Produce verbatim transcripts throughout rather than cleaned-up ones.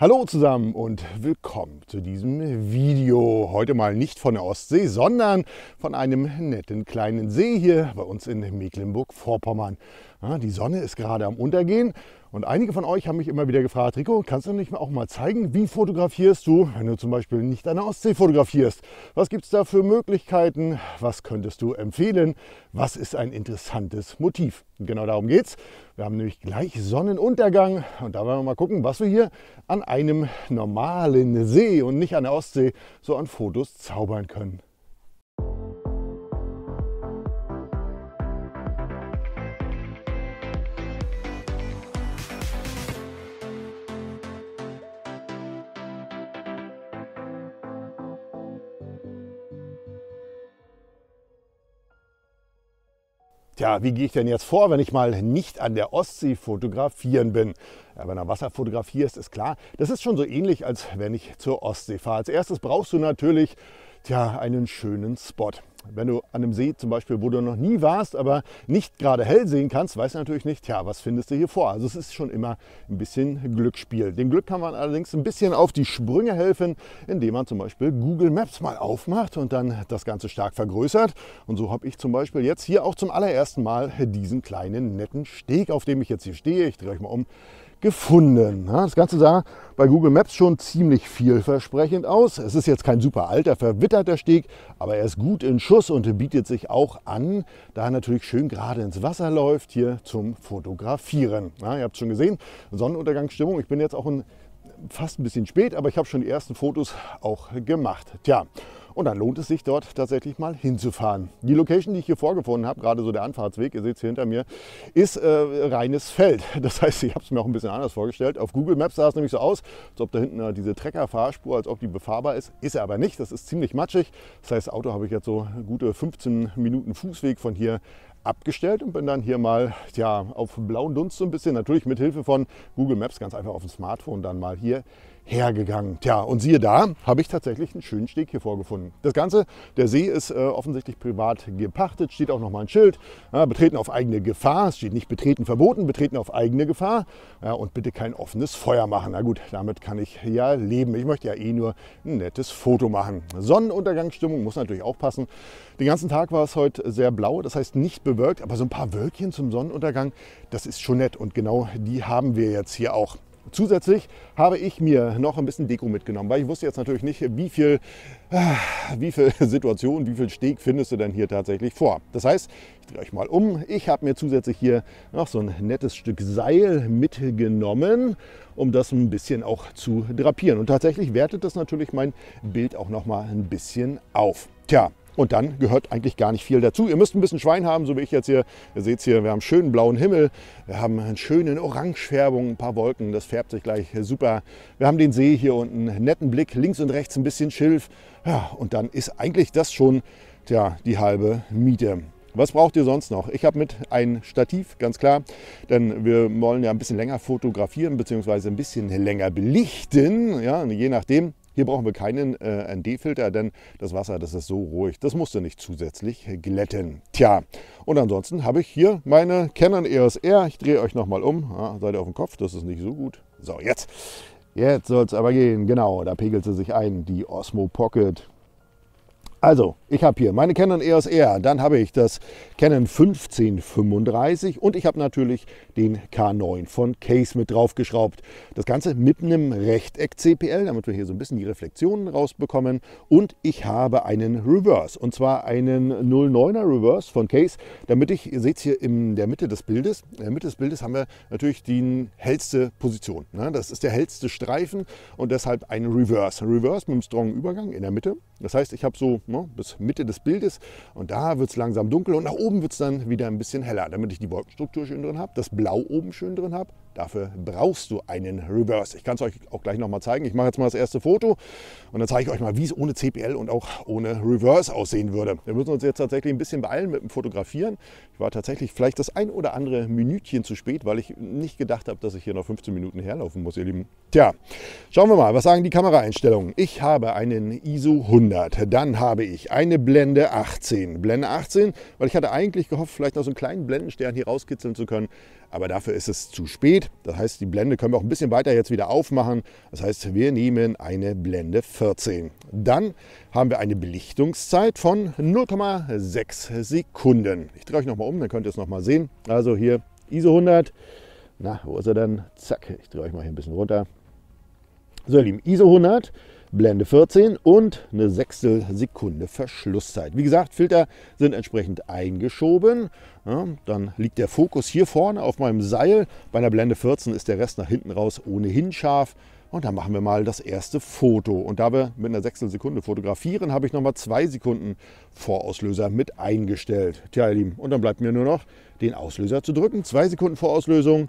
Hallo zusammen und willkommen zu diesem Video. Heute mal nicht von der Ostsee, sondern von einem netten kleinen See hier bei uns in Mecklenburg-Vorpommern. Ja, die Sonne ist gerade am Untergehen und einige von euch haben mich immer wieder gefragt, Rico, kannst du nicht auch mal zeigen, wie fotografierst du, wenn du zum Beispiel nicht an der Ostsee fotografierst? Was gibt es da für Möglichkeiten? Was könntest du empfehlen? Was ist ein interessantes Motiv? Und genau darum geht's. Wir haben nämlich gleich Sonnenuntergang und da werden wir mal gucken, was wir hier an einem normalen See und nicht an der Ostsee so an Fotos zaubern können. Tja, wie gehe ich denn jetzt vor, wenn ich mal nicht an der Ostsee fotografieren bin? Ja, wenn du Wasser fotografierst, ist klar, das ist schon so ähnlich, als wenn ich zur Ostsee fahre. Als erstes brauchst du natürlich tja, einen schönen Spot. Wenn du an einem See zum Beispiel, wo du noch nie warst, aber nicht gerade hell sehen kannst, weißt du natürlich nicht, tja, was findest du hier vor? Also es ist schon immer ein bisschen Glücksspiel. Dem Glück kann man allerdings ein bisschen auf die Sprünge helfen, indem man zum Beispiel Google Maps mal aufmacht und dann das Ganze stark vergrößert. Und so habe ich zum Beispiel jetzt hier auch zum allerersten Mal diesen kleinen netten Steg, auf dem ich jetzt hier stehe. Ich drehe euch mal um. Gefunden. Das Ganze sah bei Google Maps schon ziemlich vielversprechend aus. Es ist jetzt kein super alter, verwitterter Steg, aber er ist gut in Schuss und bietet sich auch an, da er natürlich schön gerade ins Wasser läuft, hier zum Fotografieren. Ja, ihr habt es schon gesehen, Sonnenuntergangsstimmung. Ich bin jetzt auch ein, fast ein bisschen spät, aber ich habe schon die ersten Fotos auch gemacht. Tja. Und dann lohnt es sich dort tatsächlich mal hinzufahren. Die Location, die ich hier vorgefunden habe, gerade so der Anfahrtsweg, ihr seht es hier hinter mir, ist äh, reines Feld. Das heißt, ich habe es mir auch ein bisschen anders vorgestellt. Auf Google Maps sah es nämlich so aus, als ob da hinten äh, diese Trecker-Fahrspur, als ob die befahrbar ist. Ist er aber nicht, das ist ziemlich matschig. Das heißt, das Auto habe ich jetzt so gute fünfzehn Minuten Fußweg von hier abgestellt und bin dann hier mal tja, auf blauen Dunst so ein bisschen, natürlich mit Hilfe von Google Maps, ganz einfach auf dem Smartphone dann mal hier hergegangen. Tja, und siehe da, habe ich tatsächlich einen schönen Steg hier vorgefunden. Das Ganze, der See ist äh, offensichtlich privat gepachtet, steht auch nochmal ein Schild, ja, betreten auf eigene Gefahr, es steht nicht betreten verboten, betreten auf eigene Gefahr, ja, und bitte kein offenes Feuer machen. Na gut, damit kann ich ja leben. Ich möchte ja eh nur ein nettes Foto machen. Sonnenuntergangsstimmung muss natürlich auch passen. Den ganzen Tag war es heute sehr blau, das heißt nicht bewölkt, aber so ein paar Wölkchen zum Sonnenuntergang, das ist schon nett und genau die haben wir jetzt hier auch. Zusätzlich habe ich mir noch ein bisschen Deko mitgenommen, weil ich wusste jetzt natürlich nicht, wie viel, wie viel Situation, wie viel Steg findest du denn hier tatsächlich vor. Das heißt, ich drehe euch mal um. Ich habe mir zusätzlich hier noch so ein nettes Stück Seil mitgenommen, um das ein bisschen auch zu drapieren. Und tatsächlich wertet das natürlich mein Bild auch noch mal ein bisschen auf. Tja. Und dann gehört eigentlich gar nicht viel dazu. Ihr müsst ein bisschen Schwein haben, so wie ich jetzt hier. Ihr seht es hier, wir haben einen schönen blauen Himmel. Wir haben eine schöne Orangefärbung, ein paar Wolken. Das färbt sich gleich super. Wir haben den See hier unten, einen netten Blick. Links und rechts ein bisschen Schilf. Ja, und dann ist eigentlich das schon tja, die halbe Miete. Was braucht ihr sonst noch? Ich habe mit ein Stativ, ganz klar, denn wir wollen ja ein bisschen länger fotografieren bzw. ein bisschen länger belichten, ja, je nachdem. Hier brauchen wir keinen äh, N D-Filter, denn das Wasser, das ist so ruhig, das musst du nicht zusätzlich glätten. Tja, und ansonsten habe ich hier meine Canon E O S R. Ich drehe euch nochmal um. Ja, seid ihr auf dem Kopf, das ist nicht so gut. So, jetzt. Jetzt soll es aber gehen. Genau, da pegelt sie sich ein, die Osmo Pocket. Also, ich habe hier meine Canon E O S R, dann habe ich das Canon fünfzehn fünfunddreißig und ich habe natürlich den K neun von Case mit draufgeschraubt. Das Ganze mit einem Rechteck-C P L, damit wir hier so ein bisschen die Reflexionen rausbekommen. Und ich habe einen Reverse, und zwar einen null neuner Reverse von Case, damit ich, ihr seht es hier in der Mitte des Bildes, in der Mitte des Bildes haben wir natürlich die hellste Position. Das ist der hellste Streifen und deshalb ein Reverse. Reverse mit einem strongen Übergang in der Mitte. Das heißt, ich habe so bis Mitte des Bildes und da wird es langsam dunkel und nach oben wird es dann wieder ein bisschen heller, damit ich die Wolkenstruktur schön drin habe, das Blau oben schön drin habe. Dafür brauchst du einen Reverse. Ich kann es euch auch gleich noch mal zeigen. Ich mache jetzt mal das erste Foto und dann zeige ich euch mal, wie es ohne C P L und auch ohne Reverse aussehen würde. Wir müssen uns jetzt tatsächlich ein bisschen beeilen mit dem Fotografieren. Ich war tatsächlich vielleicht das ein oder andere Minütchen zu spät, weil ich nicht gedacht habe, dass ich hier noch fünfzehn Minuten herlaufen muss, ihr Lieben. Tja, schauen wir mal, was sagen die Kameraeinstellungen? Ich habe einen I S O hundert, dann habe ich eine Blende achtzehn. Blende achtzehn, weil ich hatte eigentlich gehofft, vielleicht noch so einen kleinen Blendenstern hier rauskitzeln zu können. aber dafür ist es zu spät. Das heißt, die Blende können wir auch ein bisschen weiter jetzt wieder aufmachen. Das heißt, wir nehmen eine Blende vierzehn. Dann haben wir eine Belichtungszeit von null Komma sechs Sekunden. Ich drehe euch nochmal um, dann könnt ihr es nochmal sehen. Also hier I S O hundert. Na, wo ist er denn? Zack, ich drehe euch mal hier ein bisschen runter. So, ihr Lieben, I S O hundert. Blende vierzehn und eine Sechstelsekunde Verschlusszeit. Wie gesagt, Filter sind entsprechend eingeschoben. Ja, dann liegt der Fokus hier vorne auf meinem Seil. Bei einer Blende vierzehn ist der Rest nach hinten raus ohnehin scharf. Und dann machen wir mal das erste Foto. Und da wir mit einer Sechstelsekunde fotografieren, habe ich nochmal zwei Sekunden Vorauslöser mit eingestellt. Tja, ihr Lieben, und dann bleibt mir nur noch den Auslöser zu drücken. Zwei Sekunden Vorauslösung.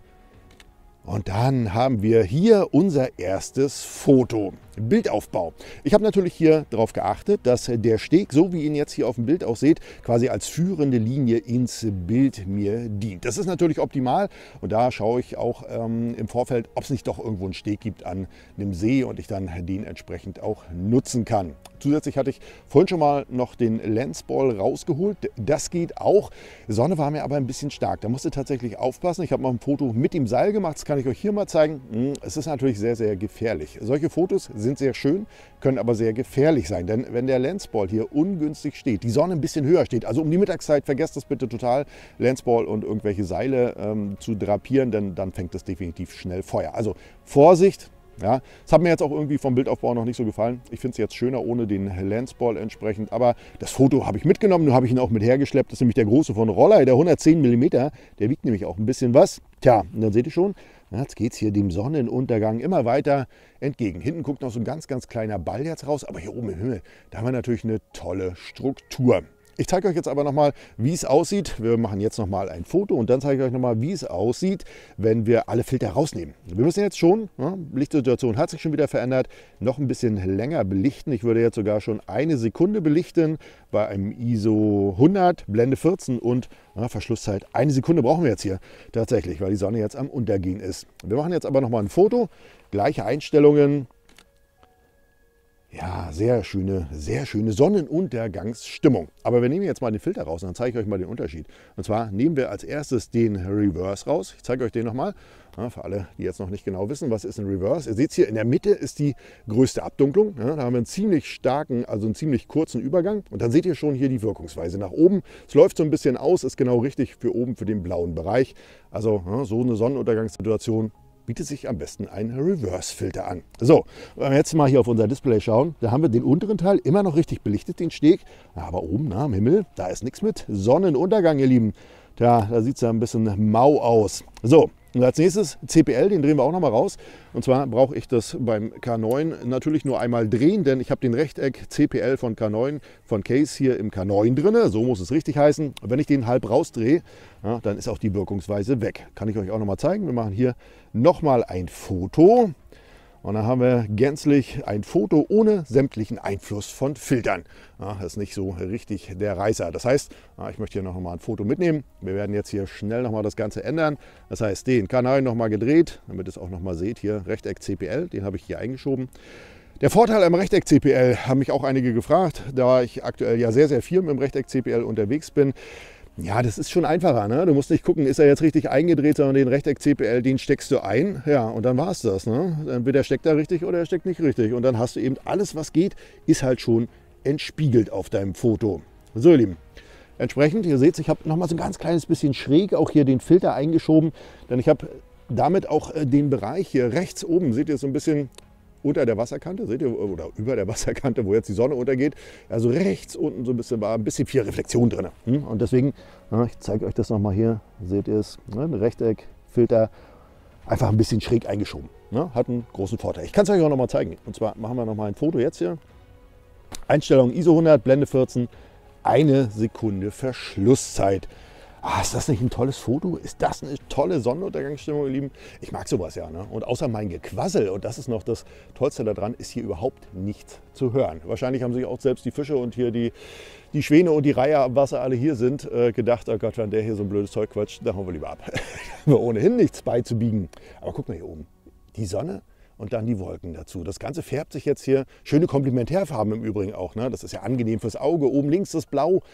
Und dann haben wir hier unser erstes Foto. Bildaufbau. Ich habe natürlich hier darauf geachtet, dass der Steg, so wie ihr ihn jetzt hier auf dem Bild auch seht, quasi als führende Linie ins Bild mir dient. Das ist natürlich optimal und da schaue ich auch ähm, im Vorfeld, ob es nicht doch irgendwo einen Steg gibt an einem See und ich dann den entsprechend auch nutzen kann. Zusätzlich hatte ich vorhin schon mal noch den Lensball rausgeholt. Das geht auch. Die Sonne war mir aber ein bisschen stark. Da musste tatsächlich aufpassen. Ich habe mal ein Foto mit dem Seil gemacht. Das kann ich euch hier mal zeigen. Es ist natürlich sehr, sehr gefährlich. Solche Fotos sind sehr schön, können aber sehr gefährlich sein. Denn wenn der Lensball hier ungünstig steht, die Sonne ein bisschen höher steht, also um die Mittagszeit, vergesst das bitte total, Lensball und irgendwelche Seile ähm, zu drapieren, denn dann fängt das definitiv schnell Feuer. Also Vorsicht! Ja, das hat mir jetzt auch irgendwie vom Bildaufbau noch nicht so gefallen. Ich finde es jetzt schöner ohne den Lensball entsprechend. Aber das Foto habe ich mitgenommen, nur habe ich ihn auch mit hergeschleppt. Das ist nämlich der große von Rollei, der hundertzehn Millimeter. Der wiegt nämlich auch ein bisschen was. Tja, und dann seht ihr schon, jetzt geht es hier dem Sonnenuntergang immer weiter entgegen. Hinten guckt noch so ein ganz, ganz kleiner Ball jetzt raus. Aber hier oben im Himmel, da haben wir natürlich eine tolle Struktur. Ich zeige euch jetzt aber nochmal, wie es aussieht. Wir machen jetzt nochmal ein Foto und dann zeige ich euch nochmal, wie es aussieht, wenn wir alle Filter rausnehmen. Wir müssen jetzt schon, ja, Lichtsituation hat sich schon wieder verändert, noch ein bisschen länger belichten. Ich würde jetzt sogar schon eine Sekunde belichten bei einem I S O hundert, Blende vierzehn und ja, Verschlusszeit. Eine Sekunde brauchen wir jetzt hier tatsächlich, weil die Sonne jetzt am Untergehen ist. Wir machen jetzt aber nochmal ein Foto, gleiche Einstellungen. Ja, sehr schöne, sehr schöne Sonnenuntergangsstimmung. Aber wir nehmen jetzt mal den Filter raus und dann zeige ich euch mal den Unterschied. Und zwar nehmen wir als erstes den Reverse raus. Ich zeige euch den nochmal. Ja, für alle, die jetzt noch nicht genau wissen, was ist ein Reverse. Ihr seht es hier, in der Mitte ist die größte Abdunklung. Ja, da haben wir einen ziemlich starken, also einen ziemlich kurzen Übergang. Und dann seht ihr schon hier die Wirkungsweise nach oben. Es läuft so ein bisschen aus, ist genau richtig für oben, für den blauen Bereich. Also ja, so eine Sonnenuntergangssituation bietet sich am besten ein Reverse-Filter an. So, wenn wir jetzt mal hier auf unser Display schauen, da haben wir den unteren Teil immer noch richtig belichtet, den Steg. Aber oben na, am Himmel, da ist nichts mit Sonnenuntergang, ihr Lieben. Tja, da sieht es ja ein bisschen mau aus. So, und als nächstes C P L, den drehen wir auch noch mal raus. Und zwar brauche ich das beim K neun natürlich nur einmal drehen, denn ich habe den Rechteck C P L von K neun, von Case hier im K neun drin. So muss es richtig heißen. Und wenn ich den halb rausdrehe, ja, dann ist auch die Wirkungsweise weg. Kann ich euch auch noch mal zeigen. Wir machen hier noch mal ein Foto. Und dann haben wir gänzlich ein Foto ohne sämtlichen Einfluss von Filtern. Ja, das ist nicht so richtig der Reißer. Das heißt, ich möchte hier noch mal ein Foto mitnehmen. Wir werden jetzt hier schnell noch mal das Ganze ändern. Das heißt, den Kanal noch mal gedreht, damit ihr es auch noch mal seht. Hier Rechteck C P L, den habe ich hier eingeschoben. Der Vorteil am Rechteck C P L, haben mich auch einige gefragt, da ich aktuell ja sehr, sehr viel mit dem Rechteck C P L unterwegs bin. Ja, das ist schon einfacher. Ne? Du musst nicht gucken, ist er jetzt richtig eingedreht, sondern den Rechteck C P L, den steckst du ein. Ja, und dann war es das. Ne? Entweder steckt er richtig oder er steckt nicht richtig. Und dann hast du eben alles, was geht, ist halt schon entspiegelt auf deinem Foto. So, ihr Lieben. Entsprechend, ihr seht, ich habe noch mal so ein ganz kleines bisschen schräg auch hier den Filter eingeschoben. Denn ich habe damit auch den Bereich hier rechts oben, seht ihr so ein bisschen unter der Wasserkante, seht ihr, oder über der Wasserkante, wo jetzt die Sonne untergeht. Also rechts unten so ein bisschen war ein bisschen viel Reflexion drin. Und deswegen, ich zeige euch das nochmal hier, seht ihr es, ein Rechteck, Filter, einfach ein bisschen schräg eingeschoben. Hat einen großen Vorteil. Ich kann es euch auch nochmal zeigen. Und zwar machen wir nochmal ein Foto jetzt hier. Einstellung I S O hundert, Blende vierzehn, eine Sekunde Verschlusszeit. Ah, ist das nicht ein tolles Foto? Ist das eine tolle Sonnenuntergangsstimmung, ihr Lieben? Ich mag sowas ja. Ne? Und außer mein Gequassel, und das ist noch das Tollste daran, ist hier überhaupt nichts zu hören. Wahrscheinlich haben sich auch selbst die Fische und hier die, die Schwäne und die Reiher am Wasser alle hier sind, äh, gedacht, oh Gott, wenn der hier so ein blödes Zeug quatscht, dann hauen wir lieber ab. Da haben wir ohnehin nichts beizubiegen. Aber guck mal hier oben. Die Sonne und dann die Wolken dazu. Das Ganze färbt sich jetzt hier. Schöne Komplementärfarben im Übrigen auch. Ne? Das ist ja angenehm fürs Auge. Oben links das Blau.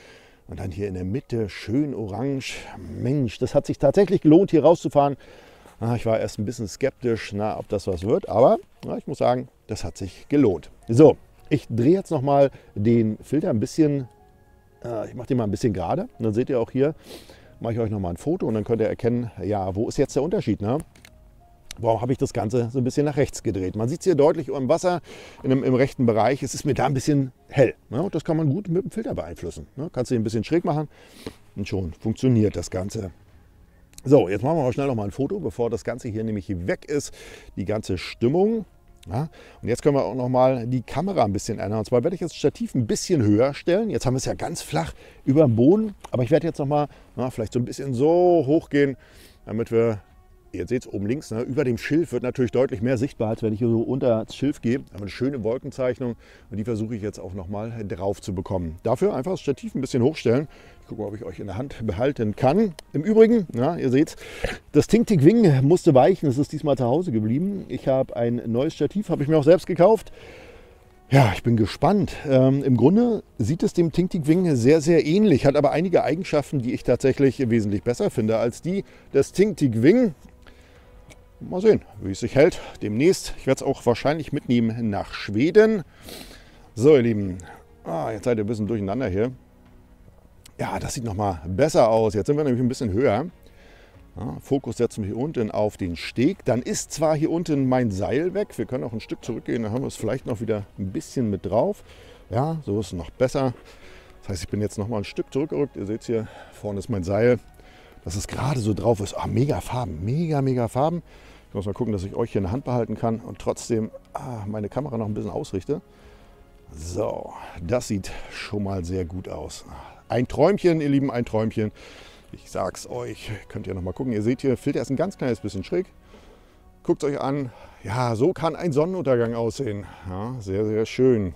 Und dann hier in der Mitte schön orange. Mensch, das hat sich tatsächlich gelohnt, hier rauszufahren. Ich war erst ein bisschen skeptisch, na, ob das was wird, aber na, ich muss sagen, das hat sich gelohnt. So, ich drehe jetzt nochmal den Filter ein bisschen, äh, ich mache den mal ein bisschen gerade. Und dann seht ihr auch hier, mache ich euch nochmal ein Foto und dann könnt ihr erkennen, ja, wo ist jetzt der Unterschied, ne? Warum habe ich das Ganze so ein bisschen nach rechts gedreht? Man sieht es hier deutlich im Wasser, in dem, im rechten Bereich. Es ist mir da ein bisschen hell. Ne? Und das kann man gut mit dem Filter beeinflussen. Ne? Kannst du ihn ein bisschen schräg machen und schon funktioniert das Ganze. So, jetzt machen wir mal schnell noch mal ein Foto, bevor das Ganze hier nämlich weg ist. Die ganze Stimmung. Ja? Und jetzt können wir auch noch mal die Kamera ein bisschen ändern. Und zwar werde ich jetzt das Stativ ein bisschen höher stellen. Jetzt haben wir es ja ganz flach über dem Boden. Aber ich werde jetzt noch mal na, vielleicht so ein bisschen so hoch gehen, damit wir... Ihr seht es oben links, ne, über dem Schilf wird natürlich deutlich mehr sichtbar, als wenn ich hier so unter das Schilf gehe. Da haben wir eine schöne Wolkenzeichnung und die versuche ich jetzt auch nochmal drauf zu bekommen. Dafür einfach das Stativ ein bisschen hochstellen. Ich gucke mal, ob ich euch in der Hand behalten kann. Im Übrigen, ja, ihr seht, das Ting-Ting Wing musste weichen. Es ist diesmal zu Hause geblieben. Ich habe ein neues Stativ, habe ich mir auch selbst gekauft. Ja, ich bin gespannt. Ähm, Im Grunde sieht es dem Ting-Ting Wing sehr, sehr ähnlich, hat aber einige Eigenschaften, die ich tatsächlich wesentlich besser finde als die des Ting-Ting Wing. Mal sehen, wie es sich hält. Demnächst. Ich werde es auch wahrscheinlich mitnehmen nach Schweden. So, ihr Lieben. Ah, jetzt seid ihr ein bisschen durcheinander hier. Ja, das sieht noch mal besser aus. Jetzt sind wir nämlich ein bisschen höher. Ja, Fokus setzen wir hier unten auf den Steg. Dann ist zwar hier unten mein Seil weg. Wir können auch ein Stück zurückgehen. Dann haben wir es vielleicht noch wieder ein bisschen mit drauf. Ja, so ist es noch besser. Das heißt, ich bin jetzt noch mal ein Stück zurückgerückt. Ihr seht es hier, vorne ist mein Seil. Dass es gerade so drauf ist. Ah, mega Farben, mega, mega Farben. Ich muss mal gucken, dass ich euch hier in der Hand behalten kann und trotzdem ah, meine Kamera noch ein bisschen ausrichte. So, das sieht schon mal sehr gut aus. Ein Träumchen, ihr Lieben, ein Träumchen. Ich sag's euch, könnt ihr noch mal gucken. Ihr seht hier, Filter ist ein ganz kleines bisschen schräg. Guckt euch an. Ja, so kann ein Sonnenuntergang aussehen. Ja, sehr, sehr schön.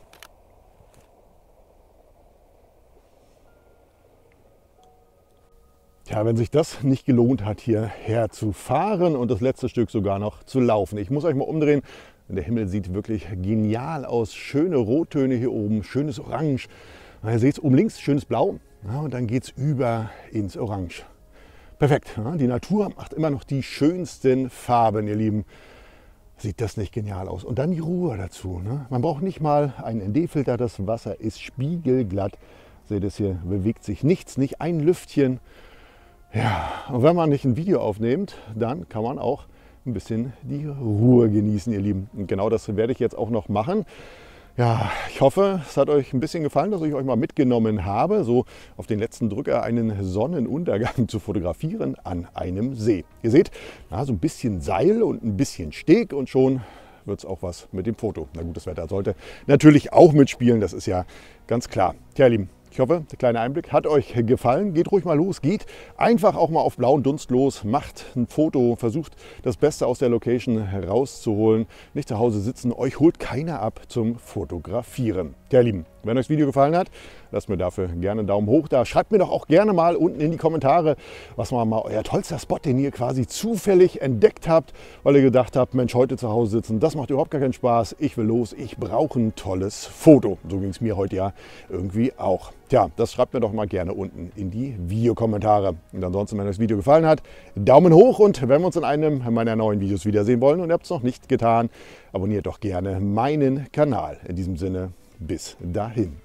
Ja, wenn sich das nicht gelohnt hat, hierher zu fahren und das letzte Stück sogar noch zu laufen. Ich muss euch mal umdrehen. Der Himmel sieht wirklich genial aus. Schöne Rottöne hier oben, schönes Orange. Ihr seht es oben links, schönes Blau. Ja, und dann geht es über ins Orange. Perfekt. Ja, die Natur macht immer noch die schönsten Farben, ihr Lieben. Sieht das nicht genial aus? Und dann die Ruhe dazu. Ne? Man braucht nicht mal einen N D-Filter. Das Wasser ist spiegelglatt. Seht ihr, hier bewegt sich nichts, nicht ein Lüftchen. Ja, und wenn man nicht ein Video aufnimmt, dann kann man auch ein bisschen die Ruhe genießen, ihr Lieben. Und genau das werde ich jetzt auch noch machen. Ja, ich hoffe, es hat euch ein bisschen gefallen, dass ich euch mal mitgenommen habe, so auf den letzten Drücker einen Sonnenuntergang zu fotografieren an einem See. Ihr seht, ja, so ein bisschen Seil und ein bisschen Steg und schon wird es auch was mit dem Foto. Na gut, das Wetter sollte natürlich auch mitspielen, das ist ja ganz klar. Tja, ihr Lieben. Ich hoffe, der kleine Einblick hat euch gefallen. Geht ruhig mal los, geht einfach auch mal auf blauen Dunst los, macht ein Foto, versucht das Beste aus der Location herauszuholen. Nicht zu Hause sitzen, euch holt keiner ab zum Fotografieren. Ja, ihr Lieben, wenn euch das Video gefallen hat, lasst mir dafür gerne einen Daumen hoch da. Schreibt mir doch auch gerne mal unten in die Kommentare, was war mal euer tollster Spot, den ihr quasi zufällig entdeckt habt, weil ihr gedacht habt, Mensch, heute zu Hause sitzen, das macht überhaupt gar keinen Spaß. Ich will los, ich brauche ein tolles Foto. So ging es mir heute ja irgendwie auch. Tja, das schreibt mir doch mal gerne unten in die Videokommentare. Und ansonsten, wenn euch das Video gefallen hat, Daumen hoch und wenn wir uns in einem meiner neuen Videos wiedersehen wollen und ihr habt es noch nicht getan, abonniert doch gerne meinen Kanal. In diesem Sinne, bis dahin.